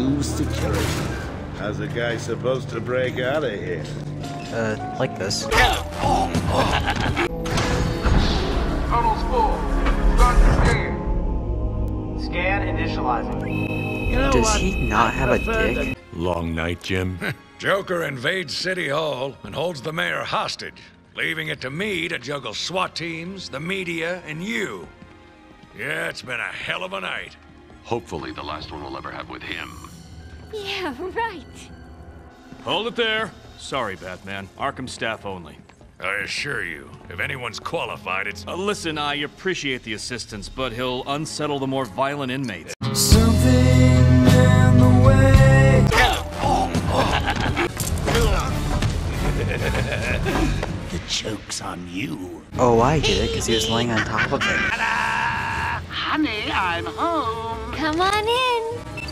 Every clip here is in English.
new security. How's a guy supposed to break out of here? Like this. Tunnel's full. Start the scan. Scan initializing. You know Does what? he not I have a prefer dick? Long night, Jim. Joker invades City Hall and holds the mayor hostage, leaving it to me to juggle SWAT teams, the media, and you. Yeah, it's been a hell of a night. Hopefully the last one we'll ever have with him. Yeah, right. Hold it there. Sorry, Batman. Arkham staff only. I assure you, if anyone's qualified, it's... Listen, I appreciate the assistance, but he'll unsettle the more violent inmates. The joke's on you. Oh, I get it, because he was laying on top of it. Honey, I'm home. Come on in.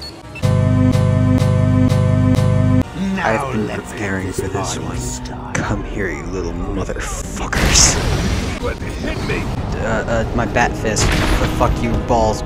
I've been preparing for this one. Come here, you little motherfuckers. What hit me? My bat fist. Fuck you, balls.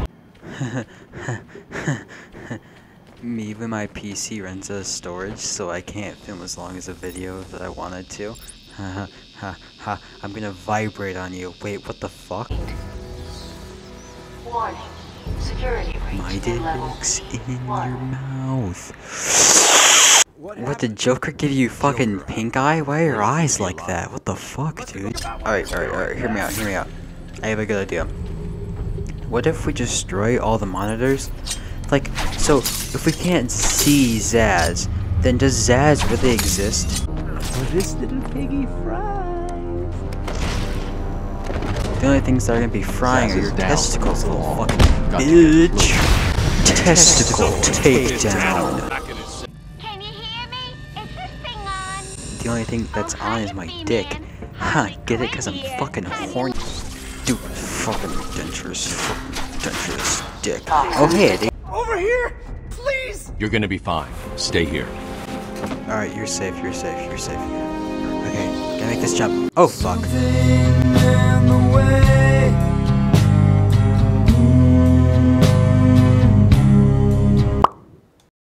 Even my PC runs out of storage, so I can't film as long as a video that I wanted to. I'm gonna vibrate on you. Wait, what the fuck? Warning. Security breach My in dick level looks in your 1. mouth. What, did Joker give you fucking pink eye? Why are your eyes like that? What the fuck, dude? Alright, hear me out. I have a good idea. What if we destroy all the monitors? Like, so, if we can't see Zsasz, then does Zsasz really exist? This little piggy fries. The only things that are gonna be frying are Zsasz your is down. testicles, little fucking Got to bitch. Testicle takedown. Can you hear me? Is this thing on? The only thing that's on is my dick. Huh, get it? Cause I'm fucking horny. Dude, fucking adventurous dick. Oh hey, dude. Over here! Please! You're gonna be fine. Stay here. Alright, you're safe. Okay, gotta make this jump. Oh fuck.